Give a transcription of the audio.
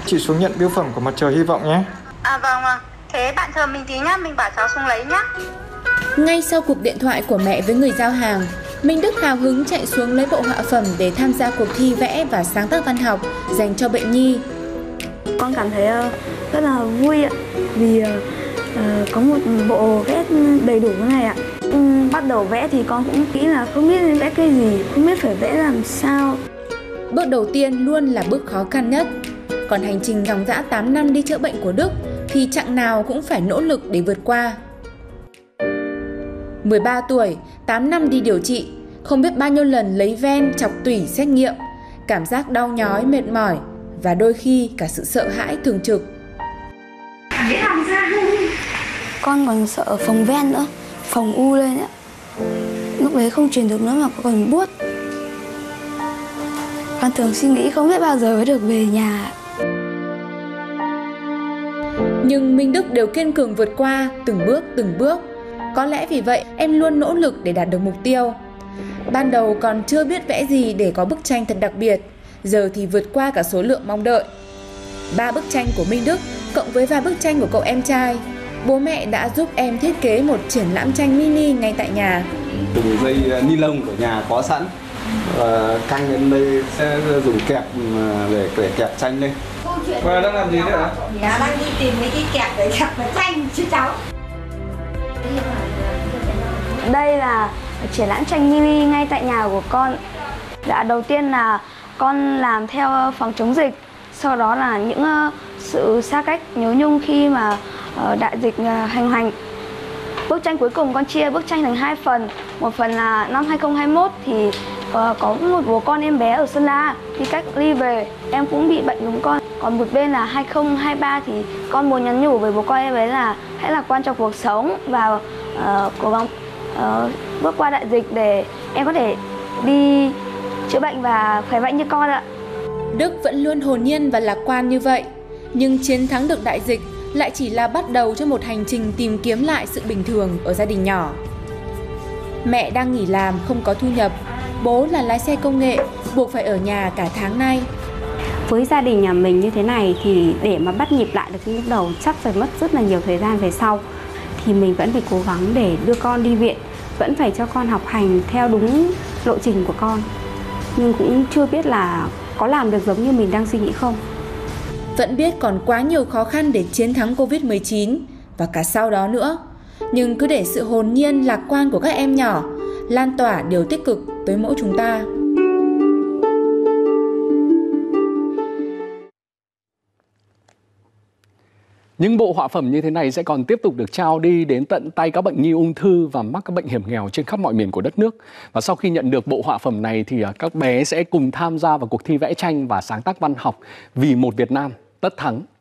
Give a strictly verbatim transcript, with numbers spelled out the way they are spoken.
Chị xuống nhận bưu phẩm của Mặt Trời Hy vọng nhé. À vâng, thế bạn chờ mình tí nhá, mình bảo cháu xuống lấy nhá. Ngay sau cuộc điện thoại của mẹ với người giao hàng, Minh Đức hào hứng chạy xuống lấy bộ họa phẩm để tham gia cuộc thi vẽ và sáng tác văn học dành cho bệnh nhi. Con cảm thấy rất là vui ạ, vì có một bộ vẽ đầy đủ này ạ. Bắt đầu vẽ thì con cũng nghĩ là không biết vẽ cái gì, không biết phải vẽ làm sao. Bước đầu tiên luôn là bước khó khăn nhất. Còn hành trình dòng dã tám năm đi chữa bệnh của Đức thì chặng nào cũng phải nỗ lực để vượt qua. mười ba tuổi, tám năm đi điều trị, không biết bao nhiêu lần lấy ven, chọc tủy, xét nghiệm, cảm giác đau nhói, mệt mỏi và đôi khi cả sự sợ hãi thường trực. Con còn sợ phồng ven nữa, phồng u lên ạ. Lúc đấy không truyền được nữa mà còn buốt. Con thường suy nghĩ không biết bao giờ mới được về nhà. Nhưng Minh Đức đều kiên cường vượt qua từng bước từng bước. Có lẽ vì vậy em luôn nỗ lực để đạt được mục tiêu. Ban đầu còn chưa biết vẽ gì để có bức tranh thật đặc biệt, giờ thì vượt qua cả số lượng mong đợi. Ba bức tranh của Minh Đức cộng với vài bức tranh của cậu em trai, bố mẹ đã giúp em thiết kế một triển lãm tranh mini ngay tại nhà. Dùng dây ni lông của nhà có sẵn, và căng lên đây sẽ dùng kẹp để, để kẹp tranh lên. Và đang làm gì đấy hả? Dạ, đang đi tìm mấy cái kẹp để kẹp cái tranh chứ cháu. Đây là triển lãm tranh mini ngay tại nhà của con. Dạ, đầu tiên là con làm theo phòng chống dịch, sau đó là những sự xa cách nhớ nhung khi mà đại dịch hành hành. Bức tranh cuối cùng con chia bức tranh thành hai phần. Một phần là năm hai không hai mốt thì có một bố con em bé ở Sơn La đi cách ly về, em cũng bị bệnh giống con. Còn một bên là hai không hai ba thì con muốn nhắn nhủ với bố con em bé là hãy lạc quan trong cuộc sống và uh, cố gắng uh, bước qua đại dịch để em có thể đi chữa bệnh và khỏe mạnh như con ạ. Đức vẫn luôn hồn nhiên và lạc quan như vậy, nhưng chiến thắng được đại dịch lại chỉ là bắt đầu cho một hành trình tìm kiếm lại sự bình thường ở gia đình nhỏ. Mẹ đang nghỉ làm không có thu nhập, bố là lái xe công nghệ buộc phải ở nhà cả tháng nay. Với gia đình nhà mình như thế này thì để mà bắt nhịp lại được như lúc đầu chắc phải mất rất là nhiều thời gian về sau. Thì mình vẫn phải cố gắng để đưa con đi viện, vẫn phải cho con học hành theo đúng lộ trình của con. Nhưng cũng chưa biết là có làm được giống như mình đang suy nghĩ không. Vẫn biết còn quá nhiều khó khăn để chiến thắng Covid mười chín và cả sau đó nữa. Nhưng cứ để sự hồn nhiên, lạc quan của các em nhỏ lan tỏa điều tích cực tới mỗi chúng ta. Những bộ họa phẩm như thế này sẽ còn tiếp tục được trao đi đến tận tay các bệnh nhi ung thư và mắc các bệnh hiểm nghèo trên khắp mọi miền của đất nước. Và sau khi nhận được bộ họa phẩm này thì các bé sẽ cùng tham gia vào cuộc thi vẽ tranh và sáng tác văn học Vì một Việt Nam tất thắng.